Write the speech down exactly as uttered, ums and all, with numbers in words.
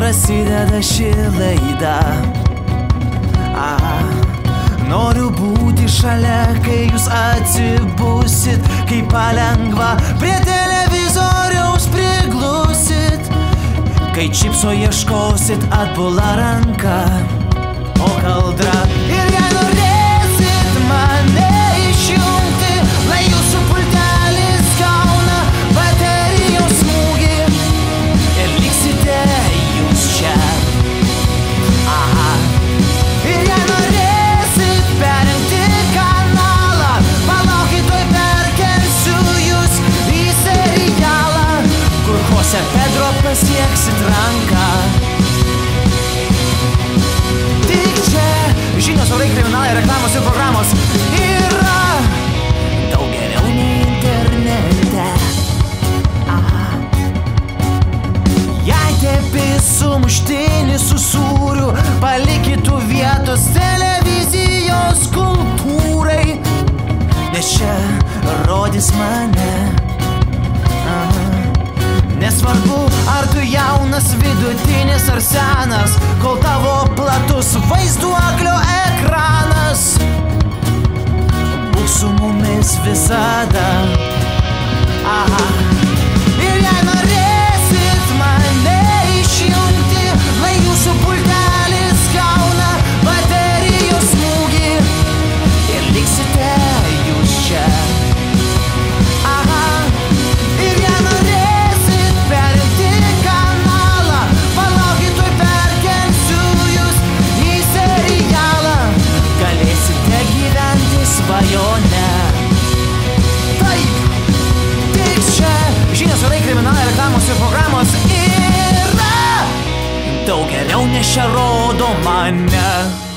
prasideda ši laida. Ah, noriu būti šalia, kai jūs atsibusit, kai palengva prie televizoriaus priglusit, kai čipso ieškosit atbula ranka, o kaldra. Ir jei norėsit mane išjungti, lai jūsų pultelis gauna baterijos smūgį ir liksite jūs čia. Aha. Ir jei norėsit perjungti kanalą, palaukit, tuoj perkelsiu jūs į serialą, kur Jose Pedro pasieksit ranką. Tik čia žinios, orai, kriminalai, reklamos ir programos yra daug geriau nei internete. Aha. Jei tepi sumuštinį su sūriu, palikitų vietos televizijos kultūrai, nes čia rodys mane. Aha. Nesvarbu, ar tu jaunas, vidutinis ar senas, kol tavo platus vaizduoklio ekranas. Būk su mumis visada. Aha. Ir jei norėsit mane išjungti, lai jūsų pultelis gauna baterijos smūgį ir liksite jūs čia. Aha. Ir jei norėsit perjungti kanalą, palaukit, tuoj perkelsiu jūs į serialą, galėsite gyventi svajone. Taip, tik čia žinios, orai, kriminalai, reklamos ir programos yra daug geriau, nes čia rodo mane.